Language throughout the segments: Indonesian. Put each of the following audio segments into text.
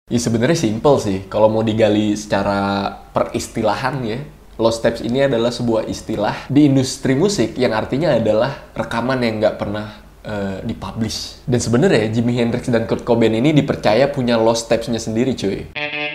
Ya sebenarnya simple sih, kalau mau digali secara peristilahan ya. Lost tapes ini adalah sebuah istilah di industri musik yang artinya adalah rekaman yang nggak pernah dipublish. Dan sebenarnya Jimi Hendrix dan Kurt Cobain ini dipercaya punya lost tapes-nya sendiri, cuy.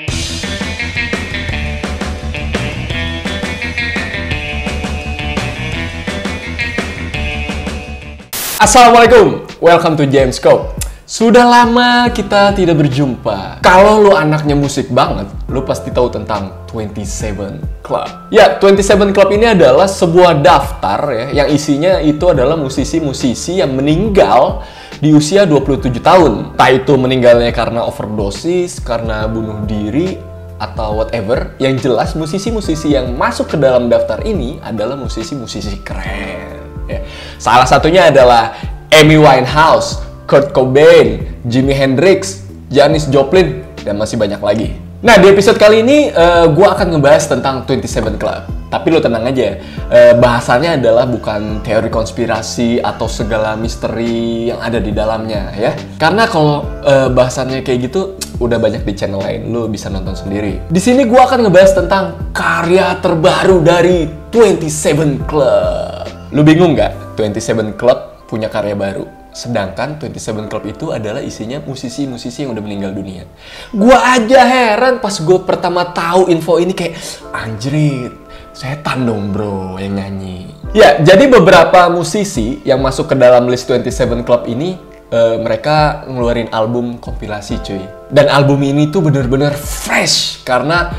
Assalamualaikum, welcome to James Scope. Sudah lama kita tidak berjumpa. Kalau lo anaknya musik banget, lo pasti tahu tentang 27 Club. Ya, 27 Club ini adalah sebuah daftar ya, yang isinya itu adalah musisi-musisi yang meninggal di usia 27 tahun. Entah itu meninggalnya karena overdosis, karena bunuh diri, atau whatever. Yang jelas musisi-musisi yang masuk ke dalam daftar ini adalah musisi-musisi keren. Ya. Salah satunya adalah Amy Winehouse, Kurt Cobain, Jimi Hendrix, Janis Joplin, dan masih banyak lagi. Nah, di episode kali ini gue akan ngebahas tentang 27 Club. Tapi lo tenang aja, bahasannya adalah bukan teori konspirasi atau segala misteri yang ada di dalamnya ya. Karena kalau bahasannya kayak gitu, udah banyak di channel lain, lo bisa nonton sendiri. Di sini gue akan ngebahas tentang karya terbaru dari 27 Club. Lo bingung nggak? 27 Club punya karya baru. Sedangkan 27 Club itu adalah isinya musisi-musisi yang udah meninggal dunia. Gua aja heran pas gue pertama tahu info ini, kayak anjrit, setan dong bro yang nyanyi. Ya, jadi beberapa musisi yang masuk ke dalam list 27 Club ini mereka ngeluarin album kompilasi cuy. Dan album ini tuh bener-bener fresh karena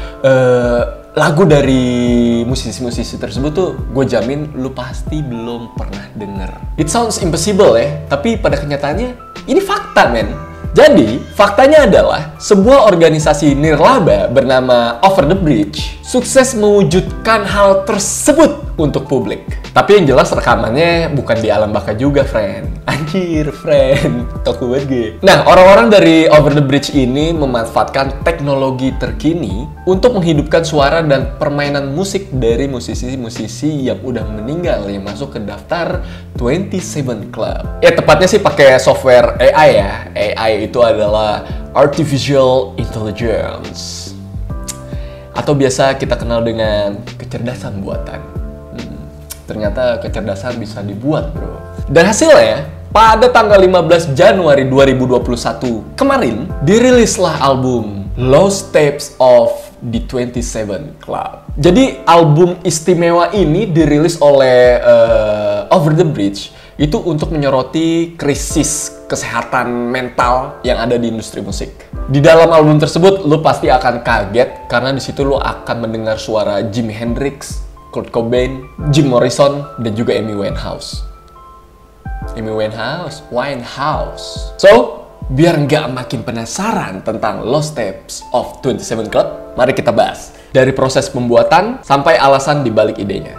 lagu dari musisi-musisi tersebut tuh gue jamin lu pasti belum pernah denger. It sounds impossible ya, tapi pada kenyataannya ini fakta men. Jadi, faktanya adalah sebuah organisasi nirlaba bernama Over the Bridge sukses mewujudkan hal tersebut untuk publik. Tapi yang jelas rekamannya bukan di alam baka juga, friend. Anjir, friend. Toko banget gue. Nah, orang-orang dari Over the Bridge ini memanfaatkan teknologi terkini untuk menghidupkan suara dan permainan musik dari musisi-musisi yang udah meninggal yang masuk ke daftar 27 Club. Ya, tepatnya sih pakai software AI ya. AI itu adalah Artificial Intelligence. Atau biasa kita kenal dengan kecerdasan buatan. Ternyata kecerdasan bisa dibuat, bro. Dan hasilnya, pada tanggal 15 Januari 2021 kemarin, dirilislah album Lost Tapes of the 27 Club. Jadi, album istimewa ini dirilis oleh Over the Bridge itu untuk menyoroti krisis kesehatan mental yang ada di industri musik. Di dalam album tersebut, lo pasti akan kaget karena di situ lo akan mendengar suara Jimi Hendrix, Kurt Cobain, Jim Morrison, dan juga Amy Winehouse. Amy Winehouse. So, biar nggak makin penasaran tentang Lost Tapes of 27 Club, mari kita bahas. Dari proses pembuatan sampai alasan dibalik idenya.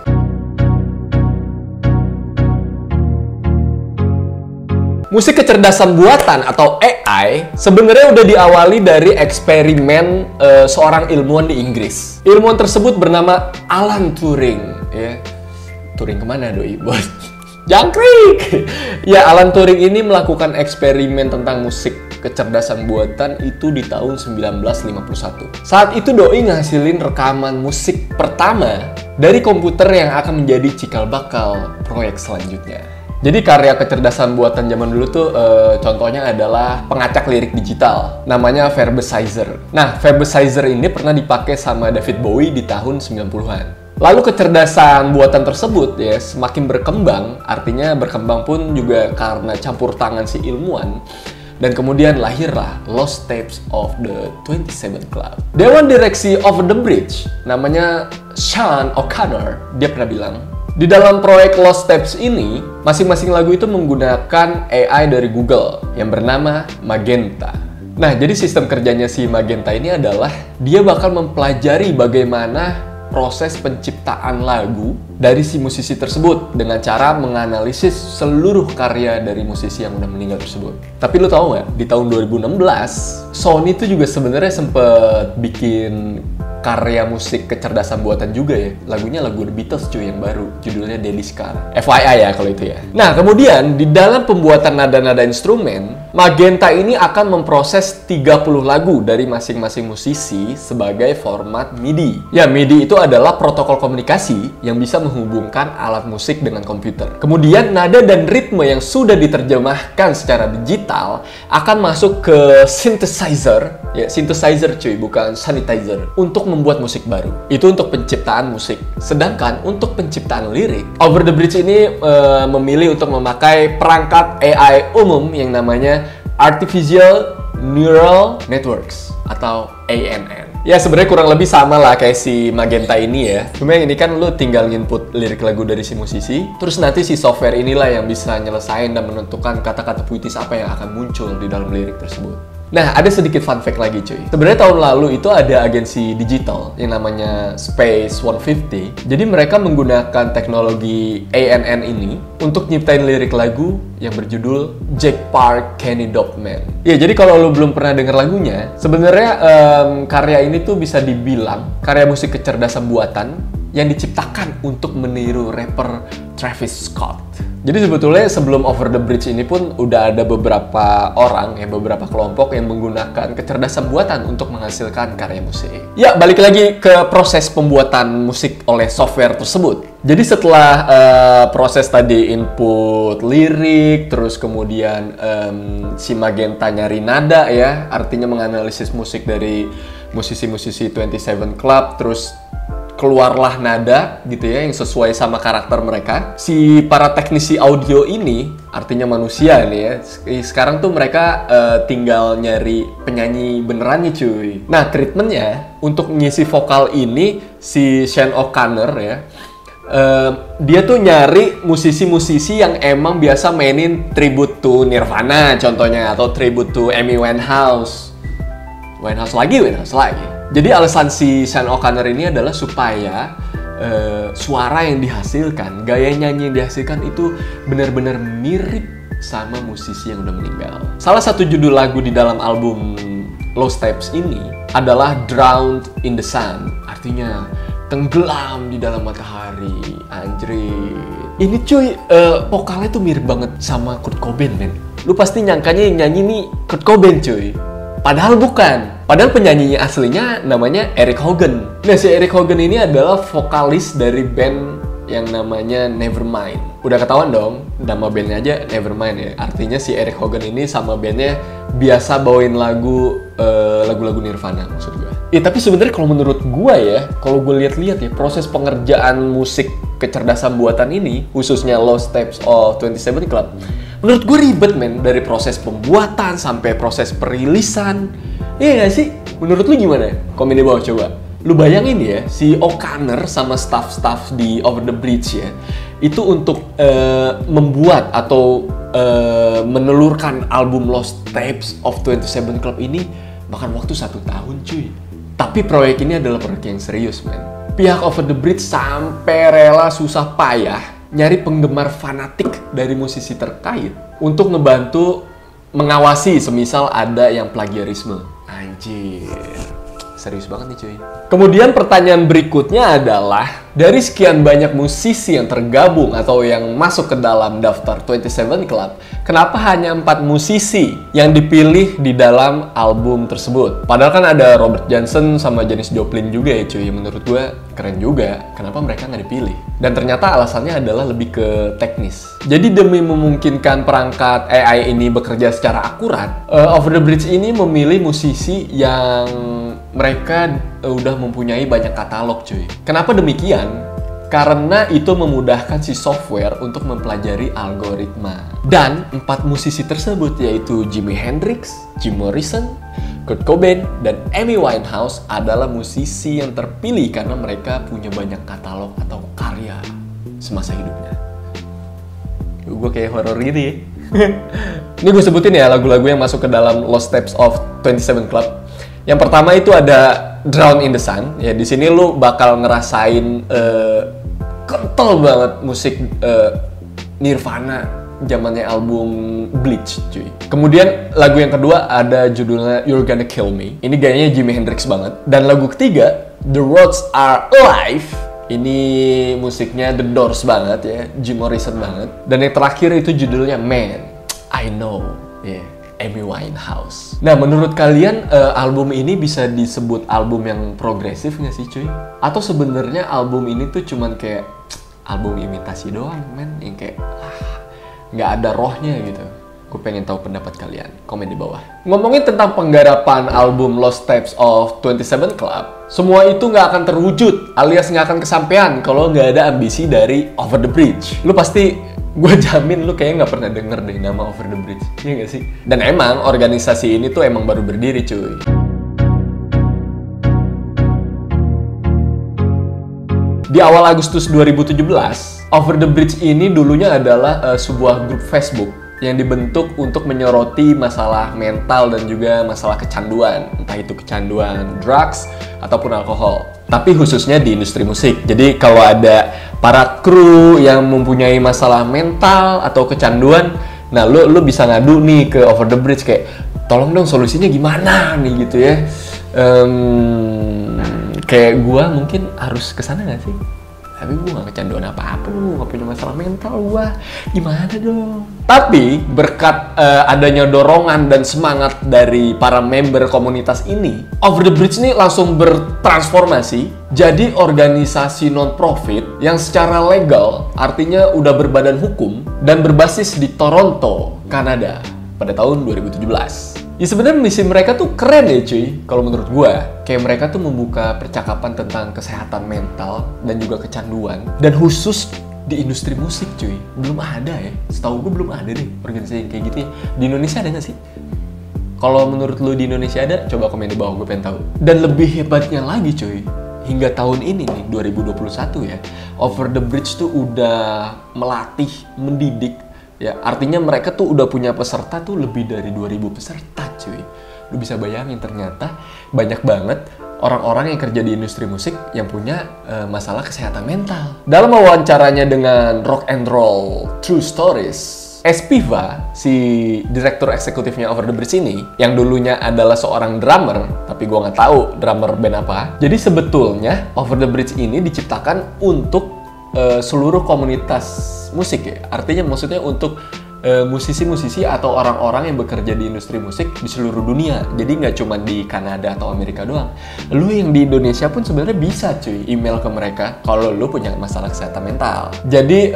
Musik kecerdasan buatan atau AI sebenarnya udah diawali dari eksperimen seorang ilmuwan di Inggris. Ilmuwan tersebut bernama Alan Turing. Ya, Turing kemana doi bos? Jangkrik! Ya, Alan Turing ini melakukan eksperimen tentang musik kecerdasan buatan itu di tahun 1951. Saat itu doi ngasilin rekaman musik pertama dari komputer yang akan menjadi cikal bakal proyek selanjutnya. Jadi karya kecerdasan buatan zaman dulu tuh contohnya adalah pengacak lirik digital. Namanya Verbasizer. Nah, Verbasizer ini pernah dipakai sama David Bowie di tahun 90-an. Lalu kecerdasan buatan tersebut ya semakin berkembang, artinya berkembang pun juga karena campur tangan si ilmuwan. Dan kemudian lahirlah Lost Tapes of the 27 Club. Dewan Direksi Over the Bridge, namanya Sean O'Connor, dia pernah bilang, di dalam proyek Lost Tapes ini, masing-masing lagu itu menggunakan AI dari Google yang bernama Magenta. Nah, jadi sistem kerjanya si Magenta ini adalah dia bakal mempelajari bagaimana proses penciptaan lagu dari si musisi tersebut dengan cara menganalisis seluruh karya dari musisi yang udah meninggal tersebut. Tapi lu tahu nggak, di tahun 2016, Sony itu juga sebenarnya sempet bikin karya musik kecerdasan buatan juga ya. Lagunya lagu The Beatles cuy yang baru, judulnya Daddy's Car. FYI ya kalau itu ya. Nah, kemudian di dalam pembuatan nada-nada instrumen, Magenta ini akan memproses 30 lagu dari masing-masing musisi sebagai format MIDI. Ya, MIDI itu adalah protokol komunikasi yang bisa menghubungkan alat musik dengan komputer. Kemudian nada dan ritme yang sudah diterjemahkan secara digital akan masuk ke synthesizer. Ya, synthesizer cuy, bukan sanitizer. Untuk membuat musik baru. Itu untuk penciptaan musik. Sedangkan untuk penciptaan lirik, Over the Bridge ini memilih untuk memakai perangkat AI umum yang namanya Artificial Neural Networks atau ANN. Ya sebenarnya kurang lebih sama lah kayak si Magenta ini ya. Cuma yang ini kan lu tinggal input lirik lagu dari si musisi, terus nanti si software inilah yang bisa nyelesain dan menentukan kata-kata puitis apa yang akan muncul di dalam lirik tersebut. Nah, ada sedikit fun fact lagi cuy. Sebenarnya tahun lalu itu ada agensi digital yang namanya Space 150. Jadi mereka menggunakan teknologi ANN ini untuk nyiptain lirik lagu yang berjudul Jake Park Kenny Dogman. Ya, jadi kalau lo belum pernah denger lagunya, sebenarnya karya ini tuh bisa dibilang karya musik kecerdasan buatan yang diciptakan untuk meniru rapper Travis Scott. Jadi sebetulnya sebelum Over the Bridge ini pun udah ada beberapa orang, ya beberapa kelompok yang menggunakan kecerdasan buatan untuk menghasilkan karya musik. Ya, balik lagi ke proses pembuatan musik oleh software tersebut. Jadi setelah proses tadi input lirik, terus kemudian si Magenta nyari nada ya, artinya menganalisis musik dari musisi-musisi 27 Club, terus keluarlah nada gitu ya yang sesuai sama karakter mereka. Si para teknisi audio ini, artinya manusia nih ya, sekarang tuh mereka tinggal nyari penyanyi beneran nih cuy. Nah, treatmentnya untuk ngisi vokal ini si Shane O'Connor ya, dia tuh nyari musisi-musisi yang emang biasa mainin tribute to Nirvana contohnya, atau tribute to Amy Winehouse. Winehouse lagi. Jadi alasan si Shane O'Connor ini adalah supaya suara yang dihasilkan, gaya nyanyi yang dihasilkan itu benar-benar mirip sama musisi yang udah meninggal. Salah satu judul lagu di dalam album Lost Tapes ini adalah Drowned in the Sun, artinya tenggelam di dalam matahari. Anjrit. Ini cuy, vokalnya tuh mirip banget sama Kurt Cobain, men. Lu pasti nyangkanya yang nyanyi nih Kurt Cobain cuy. Padahal bukan. Padahal penyanyinya aslinya namanya Eric Hogan. Nah, si Eric Hogan ini adalah vokalis dari band yang namanya Nevermind. Udah ketahuan dong, nama bandnya aja Nevermind ya. Artinya si Eric Hogan ini sama bandnya biasa bawain lagu-lagu Nirvana maksud gue. Tapi sebenarnya kalau menurut gue ya, kalau gue lihat-lihat ya, proses pengerjaan musik kecerdasan buatan ini, khususnya Lost Tapes of 27 Club, menurut gue ribet men, dari proses pembuatan sampai proses perilisan. Iya gak sih? Menurut lu gimana? Komen di bawah coba. Lu bayangin ya, si O'Connor sama staff-staff di Over the Bridge ya, itu untuk membuat atau menelurkan album Lost Tapes of 27 Club ini makan waktu 1 tahun cuy. Tapi proyek ini adalah proyek yang serius men. Pihak Over the Bridge sampai rela susah payah nyari penggemar fanatik dari musisi terkait untuk ngebantu mengawasi semisal ada yang plagiarisme. Anjir, serius banget nih cuy. Kemudian pertanyaan berikutnya adalah, dari sekian banyak musisi yang tergabung atau yang masuk ke dalam daftar 27 Club, kenapa hanya 4 musisi yang dipilih di dalam album tersebut? Padahal kan ada Robert Johnson sama Janis Joplin juga ya cuy. Menurut gue keren juga, kenapa mereka nggak dipilih? Dan ternyata alasannya adalah lebih ke teknis. Jadi demi memungkinkan perangkat AI ini bekerja secara akurat, Over the Bridge ini memilih musisi yang mereka udah mempunyai banyak katalog cuy. Kenapa demikian? Karena itu memudahkan si software untuk mempelajari algoritma. Dan 4 musisi tersebut yaitu Jimi Hendrix, Jim Morrison, Kurt Cobain, dan Amy Winehouse adalah musisi yang terpilih karena mereka punya banyak katalog atau karya semasa hidupnya. Gue kayak horor gitu ya. Ini gue sebutin ya lagu-lagu yang masuk ke dalam Lost Tapes of 27 Club. Yang pertama itu ada Drowned in the Sun. Ya, di sini lu bakal ngerasain kental banget musik Nirvana zamannya album Bleach, cuy. Kemudian lagu yang kedua ada judulnya You're Gonna Kill Me. Ini gayanya Jimi Hendrix banget. Dan lagu ketiga, The Roads Are Alive. Ini musiknya The Doors banget ya, Jim Morrison banget. Dan yang terakhir itu judulnya Man, I Know. Yeah. Amy Winehouse. Nah, menurut kalian album ini bisa disebut album yang progresif nggak sih cuy? Atau sebenarnya album ini tuh cuman kayak album imitasi doang men, yang kayak nggak ada rohnya gitu? Gue pengen tahu pendapat kalian, komen di bawah. Ngomongin tentang penggarapan album Lost Tapes of 27 Club, semua itu nggak akan terwujud alias nggak akan kesampaian kalau nggak ada ambisi dari Over the Bridge. Lu pasti, gue jamin lu kayaknya nggak pernah denger deh nama Over the Bridge, iya nggak sih? Dan emang organisasi ini tuh emang baru berdiri cuy. Di awal Agustus 2017, Over the Bridge ini dulunya adalah sebuah grup Facebook yang dibentuk untuk menyoroti masalah mental dan juga masalah kecanduan, entah itu kecanduan drugs ataupun alkohol. Tapi khususnya di industri musik. Jadi kalau ada para kru yang mempunyai masalah mental atau kecanduan, nah lu bisa ngadu nih ke Over the Bridge kayak, tolong dong solusinya gimana nih gitu ya. Kayak gua mungkin harus kesana nggak sih? Tapi gue gak kecanduan apa-apa, lu gak punya masalah mental gue, gimana dong? Tapi berkat adanya dorongan dan semangat dari para member komunitas ini, Over the Bridge ini langsung bertransformasi jadi organisasi non-profit yang secara legal, artinya udah berbadan hukum dan berbasis di Toronto, Kanada pada tahun 2017. Ya sebenarnya misi mereka tuh keren ya cuy, kalau menurut gua. Kayak mereka tuh membuka percakapan tentang kesehatan mental dan juga kecanduan. Dan khusus di industri musik cuy, belum ada ya. Setahu gua belum ada deh organisasi yang kayak gitu ya. Di Indonesia ada nggak sih? Kalau menurut lu di Indonesia ada, coba komen di bawah, gue pengen tahu. Dan lebih hebatnya lagi cuy, hingga tahun ini nih, 2021 ya, Over the Bridge tuh udah melatih, mendidik, ya, artinya mereka tuh udah punya peserta tuh lebih dari 2000 peserta cuy. Lu bisa bayangin ternyata banyak banget orang-orang yang kerja di industri musik yang punya masalah kesehatan mental. Dalam wawancaranya dengan Rock and Roll True Stories, Espiva, si direktur eksekutifnya Over the Bridge ini, yang dulunya adalah seorang drummer, tapi gua nggak tahu drummer band apa. Jadi sebetulnya Over the Bridge ini diciptakan untuk seluruh komunitas musik ya. Artinya maksudnya untuk musisi-musisi atau orang-orang yang bekerja di industri musik di seluruh dunia. Jadi nggak cuma di Kanada atau Amerika doang. Lu yang di Indonesia pun sebenarnya bisa cuy email ke mereka kalau lu punya masalah kesehatan mental. Jadi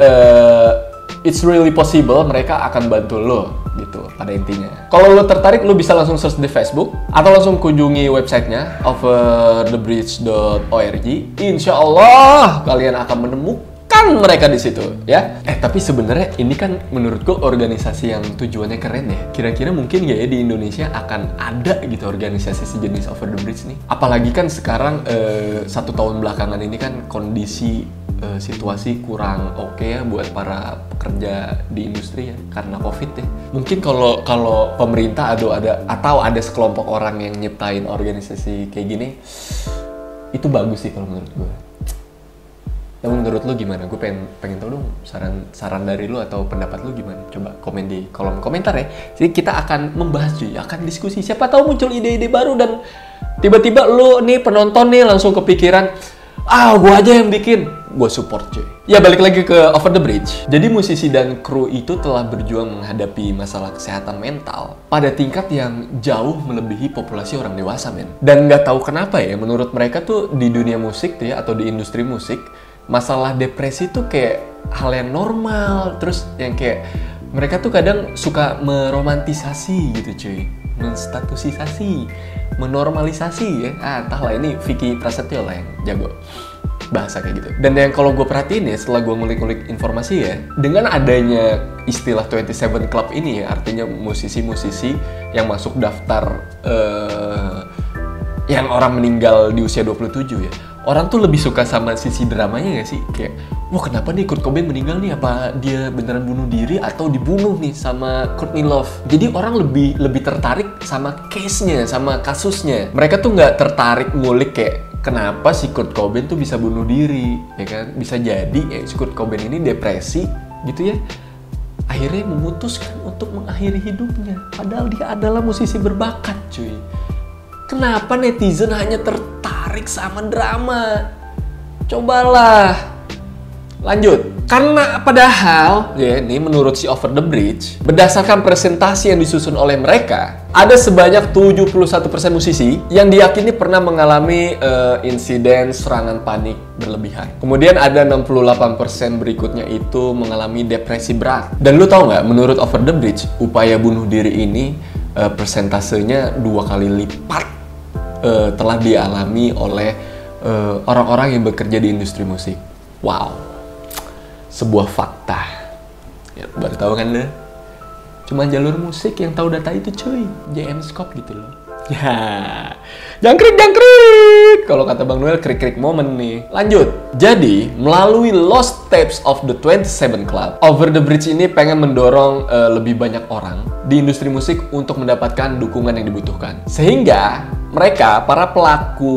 it's really possible mereka akan bantu lo gitu pada intinya. Kalau lo tertarik, lo bisa langsung search di Facebook atau langsung kunjungi websitenya overthebridge.org. Insya Allah kalian akan menemukan mereka di situ ya. Tapi sebenarnya ini kan menurutku organisasi yang tujuannya keren ya. Kira-kira mungkin gak ya di Indonesia akan ada gitu organisasi sejenis Over the Bridge nih. Apalagi kan sekarang 1 tahun belakangan ini kan kondisi situasi kurang oke ya buat para pekerja di industri ya karena COVID ya. Mungkin kalau pemerintah atau ada sekelompok orang yang nyiptain organisasi kayak gini, itu bagus sih kalau menurut gue. Tapi menurut lu gimana? Gue pengen tahu dong saran dari lu atau pendapat lu gimana? Coba komen di kolom komentar ya. Jadi kita akan membahas cuy, akan diskusi. Siapa tahu muncul ide-ide baru dan tiba-tiba lu nih penonton nih langsung kepikiran, gue aja yang bikin. Gue support cuy. Ya balik lagi ke Over the Bridge. Jadi musisi dan kru itu telah berjuang menghadapi masalah kesehatan mental pada tingkat yang jauh melebihi populasi orang dewasa men. Dan nggak tahu kenapa ya, menurut mereka tuh di dunia musik tuh ya, atau di industri musik, masalah depresi tuh kayak hal yang normal. Terus yang kayak mereka tuh kadang suka meromantisasi gitu cuy, menstatusisasi, menormalisasi ya. Entahlah, ini Vicky Prasetyo lah yang jago bahasa kayak gitu. Dan yang kalau gue perhatiin ya, setelah gue ngulik-ngulik informasi ya, dengan adanya istilah 27 Club ini ya, artinya musisi-musisi yang masuk daftar yang orang meninggal di usia 27 ya, orang tuh lebih suka sama sisi dramanya gak sih? Kayak, wah kenapa nih Kurt Cobain meninggal nih? Apa dia beneran bunuh diri atau dibunuh nih sama Courtney Love? Jadi orang lebih tertarik sama case-nya, sama kasusnya. Mereka tuh nggak tertarik ngulik kayak kenapa si Kurt Cobain tuh bisa bunuh diri, ya kan? Bisa jadi si Kurt Cobain ini depresi gitu ya. Akhirnya memutuskan untuk mengakhiri hidupnya. Padahal dia adalah musisi berbakat cuy. Kenapa netizen hanya tertarik sama drama? Cobalah. Lanjut. Karena padahal, ya ini menurut si Over the Bridge, berdasarkan presentasi yang disusun oleh mereka, ada sebanyak 71% musisi yang diyakini pernah mengalami insiden serangan panik berlebihan. Kemudian ada 68% berikutnya itu mengalami depresi berat. Dan lu tahu nggak, menurut Over the Bridge, upaya bunuh diri ini persentasenya 2 kali lipat telah dialami oleh orang-orang yang bekerja di industri musik. Wow. Sebuah fakta. Ya, baru tahu kan deh. Cuma jalur musik yang tahu data itu cuy. JMscope gitu loh. Ya. Jangkrik. Kalau kata Bang Noel, krik-krik momen nih. Lanjut. Jadi, melalui Lost Tapes of the 27 Club, Over the Bridge ini pengen mendorong lebih banyak orang di industri musik untuk mendapatkan dukungan yang dibutuhkan. Sehingga mereka, para pelaku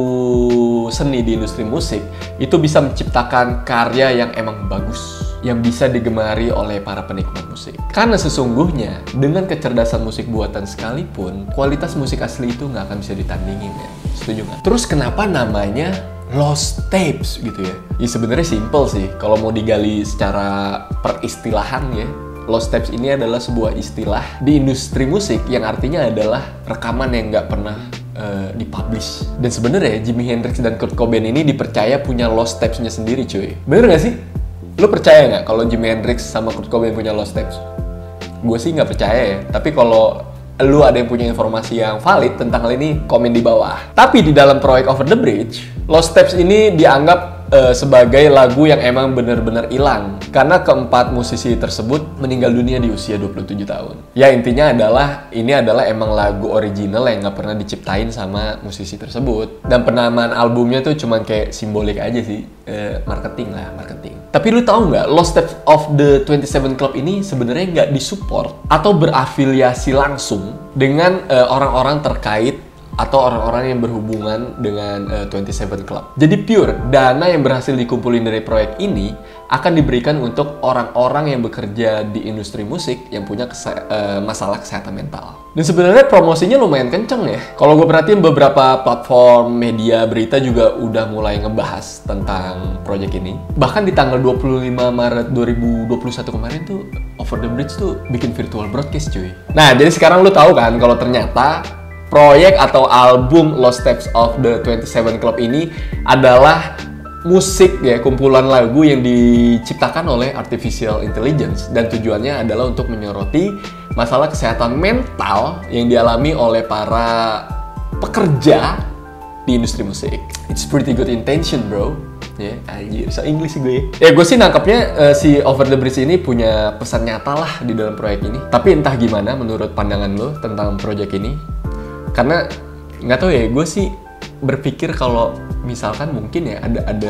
seni di industri musik, itu bisa menciptakan karya yang emang bagus, yang bisa digemari oleh para penikmat musik. Karena sesungguhnya, dengan kecerdasan musik buatan sekalipun, kualitas musik asli itu nggak akan bisa ditandingin ya. Setuju nggak? Terus kenapa namanya Lost Tapes gitu ya? Ya sebenarnya simple sih, kalau mau digali secara peristilahan ya. Lost Tapes ini adalah sebuah istilah di industri musik yang artinya adalah rekaman yang nggak pernah dipublish. Dan sebenarnya Jimi Hendrix dan Kurt Cobain ini dipercaya punya lost tapes-nya sendiri cuy. Bener gak sih? Lu percaya nggak kalau Jimi Hendrix sama Kurt Cobain punya lost tapes? Gue sih nggak percaya ya. Tapi kalau lu ada yang punya informasi yang valid tentang hal ini, komen di bawah. Tapi di dalam proyek Over the Bridge, lost tapes ini dianggap sebagai lagu yang emang bener-bener hilang. Karena keempat musisi tersebut meninggal dunia di usia 27 tahun. Ya intinya adalah, ini adalah emang lagu original yang nggak pernah diciptain sama musisi tersebut. Dan penamaan albumnya tuh cuman kayak simbolik aja sih. Marketing. Tapi lu tahu nggak, Lost Tapes of the 27 Club ini sebenarnya nggak disupport atau berafiliasi langsung dengan orang-orang terkait atau orang-orang yang berhubungan dengan 27 Club. Jadi pure, dana yang berhasil dikumpulin dari proyek ini akan diberikan untuk orang-orang yang bekerja di industri musik yang punya masalah kesehatan mental. Dan sebenarnya promosinya lumayan kenceng ya. Kalau gue perhatiin beberapa platform media berita juga udah mulai ngebahas tentang proyek ini. Bahkan di tanggal 25 Maret 2021 kemarin tuh, Over the Bridge tuh bikin virtual broadcast cuy. Nah, jadi sekarang lu tahu kan kalau ternyata proyek atau album Lost Tapes of the 27 Club ini adalah musik ya, kumpulan lagu yang diciptakan oleh artificial intelligence, dan tujuannya adalah untuk menyoroti masalah kesehatan mental yang dialami oleh para pekerja di industri musik. It's pretty good intention bro. Ya, anjir, so English gue. Ya gue sih nangkepnya si Over the Bridge ini punya pesan nyata lah di dalam proyek ini. Tapi entah gimana menurut pandangan lo tentang proyek ini. Karena nggak tahu ya, gue sih berpikir kalau misalkan mungkin ya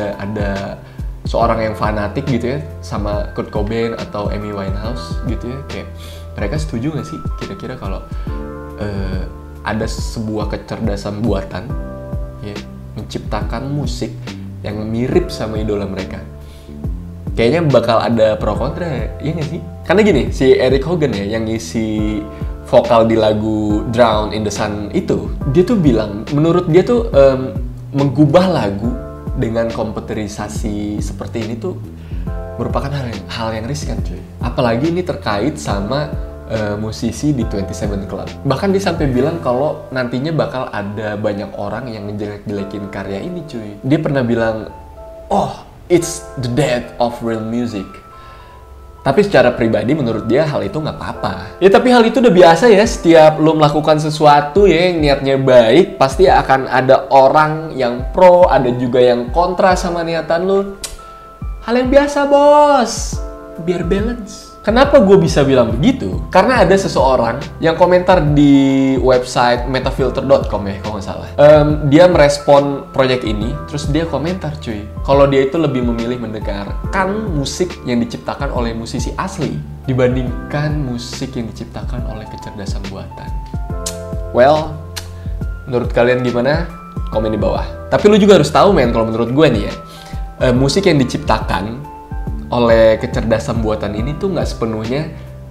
ada seorang yang fanatik gitu ya sama Kurt Cobain atau Amy Winehouse gitu ya, kayak mereka setuju nggak sih kira-kira kalau ada sebuah kecerdasan buatan ya menciptakan musik yang mirip sama idola mereka? Kayaknya bakal ada pro kontra ya nggak sih? Karena gini, si Eric Hogan ya yang ngisi vokal di lagu Drown in the Sun itu, dia tuh bilang, menurut dia tuh menggubah lagu dengan komputerisasi seperti ini tuh merupakan hal yang riskan cuy. Apalagi ini terkait sama musisi di 27 Club. Bahkan dia sampai bilang kalau nantinya bakal ada banyak orang yang ngejelek-jelekin karya ini cuy. Dia pernah bilang, oh it's the death of real music. Tapi secara pribadi menurut dia hal itu nggak apa-apa. Ya tapi hal itu udah biasa ya, setiap lo melakukan sesuatu ya yang niatnya baik, pasti akan ada orang yang pro, ada juga yang kontra sama niatan lo. Hal yang biasa bos, biar balance. Kenapa gue bisa bilang begitu? Karena ada seseorang yang komentar di website metafilter.com ya kalau nggak salah. Dia merespon proyek ini, terus dia komentar cuy, kalau dia itu lebih memilih mendengarkan musik yang diciptakan oleh musisi asli dibandingkan musik yang diciptakan oleh kecerdasan buatan. Well, menurut kalian gimana? Komen di bawah. Tapi lu juga harus tahu men, kalau menurut gue nih ya, musik yang diciptakan oleh kecerdasan buatan ini tuh nggak sepenuhnya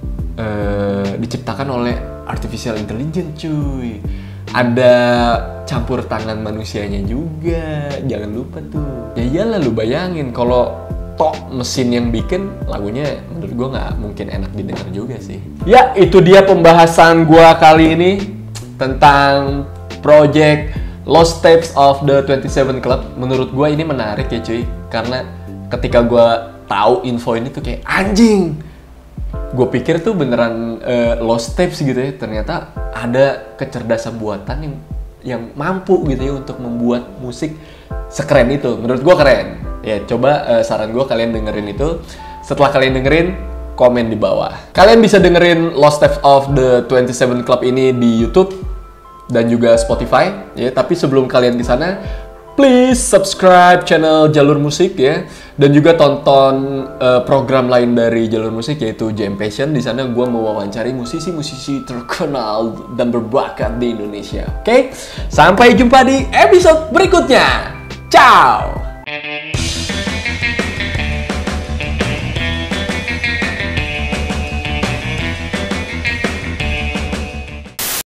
diciptakan oleh artificial intelligence cuy. Ada campur tangan manusianya juga, jangan lupa tuh. Ya iyalah, lu bayangin kalau mesin yang bikin, lagunya menurut gue nggak mungkin enak didengar juga sih. Ya, itu dia pembahasan gue kali ini tentang project Lost Tapes of the 27 Club. Menurut gue ini menarik ya cuy, karena ketika gue tahu info ini tuh kayak anjing, gue pikir tuh beneran lost tapes gitu ya, ternyata ada kecerdasan buatan yang mampu gitu ya untuk membuat musik sekeren itu. Menurut gue keren. Ya coba saran gue kalian dengerin itu. Setelah kalian dengerin, komen di bawah. Kalian bisa dengerin Lost Tapes of the 27 Club ini di YouTube dan juga Spotify ya. Tapi sebelum kalian ke sana, please subscribe channel Jalur Musik ya, dan juga tonton program lain dari Jalur Musik yaitu Jam Passion. Di sana gue mewawancari musisi-musisi terkenal dan berbakat di Indonesia. Oke, sampai jumpa di episode berikutnya. Ciao.